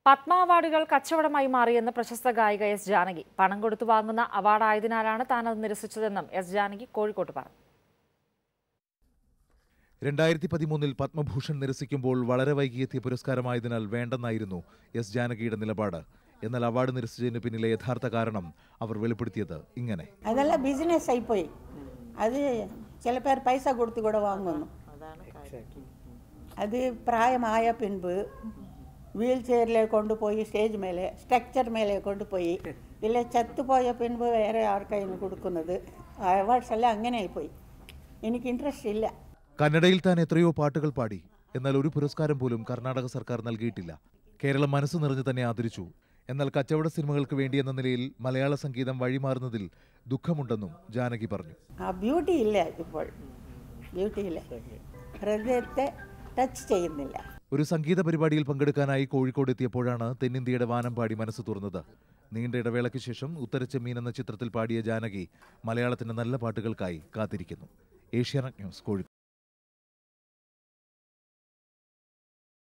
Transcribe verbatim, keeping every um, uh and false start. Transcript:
പത്മ അവാർഡുകൾ കച്ചവടമായി മാറിയെന്ന് പ്രശസ്ത ഗായിക എസ് ജാനകി. പണം കൊടുത്തു വാങ്ങുന്ന അവാർഡായതിനാലാണ് താൻ അത് നിരസിച്ചതെന്നും എസ് ജാനകി കോഴിക്കോട്ട് പറഞ്ഞു. രണ്ടായിരത്തി പതിമൂന്നിൽ പത്മഭൂഷൺ നിരസിക്കുമ്പോൾ വളരെ വൈകിയെത്തിയ പുരസ്കാരമായതിനാൽ വേണ്ടെന്നായിരുന്നു എസ് ജാനകിയുടെ നിലപാട്. എന്നാൽ അവാർഡ് നിരസിച്ചതിന് പിന്നിലെ യഥാർത്ഥ കാരണം അവർ വെളിപ്പെടുത്തിയത് ഇങ്ങനെ: അതെല്ലാം ബിസിനസ് ആയിപ്പോയി. അത് ചില പേർ പൈസ കൊടുത്തു കൂടെ വാങ്ങുന്നു. അത് പ്രായമായ പിൻപ് വീൽ ചെയറിലേക്ക് കൊണ്ടുപോയി സ്റ്റേജ് മേലെ സ്ട്രക്ചർ മേലെ കൊണ്ടുപോയി ഇല്ല ചത്തുപോയ പിൻപ് വേറെ ആർക്കായിരുന്നു കൊടുക്കുന്നത്. അവാർഡ്സ് എല്ലാം അങ്ങനെ ആയിപ്പോയി. എനിക്ക് ഇൻട്രസ്റ്റ് ഇല്ല. കന്നഡയിൽ താൻ എത്രയോ പാട്ടുകൾ പാടി. എന്നാൽ ഒരു പുരസ്കാരം പോലും കർണാടക സർക്കാർ നൽകിയിട്ടില്ല. കേരളം മനസ്സ് നിറഞ്ഞു തന്നെ ആദരിച്ചു. എന്നാൽ കച്ചവട സിനിമകൾക്ക് വേണ്ടി എന്ന നിലയിൽ മലയാള സംഗീതം വഴിമാറുന്നതിൽ ദുഃഖമുണ്ടെന്നും ജാനകി പറഞ്ഞു. ആ ബ്യൂട്ടി ഇല്ല, ഇപ്പോൾ ബ്യൂട്ടി ഇല്ല, ഹൃദയത്തെ ടച്ച് ചെയ്യുന്നില്ല. ഒരു സംഗീത പരിപാടിയിൽ പങ്കെടുക്കാനായി കോഴിക്കോട് എത്തിയപ്പോഴാണ് തെന്നിന്ത്യയുടെ വാനം പാടി മനസ്സ് തുറന്നത്. നീണ്ട ഇടവേളയ്ക്ക് ശേഷം ഉത്തരച്ചെമ്മീൻ എന്ന ചിത്രത്തിൽ പാടിയ ജാനകി മലയാളത്തിന്റെ നല്ല പാട്ടുകൾക്കായി കാത്തിരിക്കുന്നു. ഏഷ്യാനെറ്റ് ന്യൂസ്, കോഴിക്കോട്.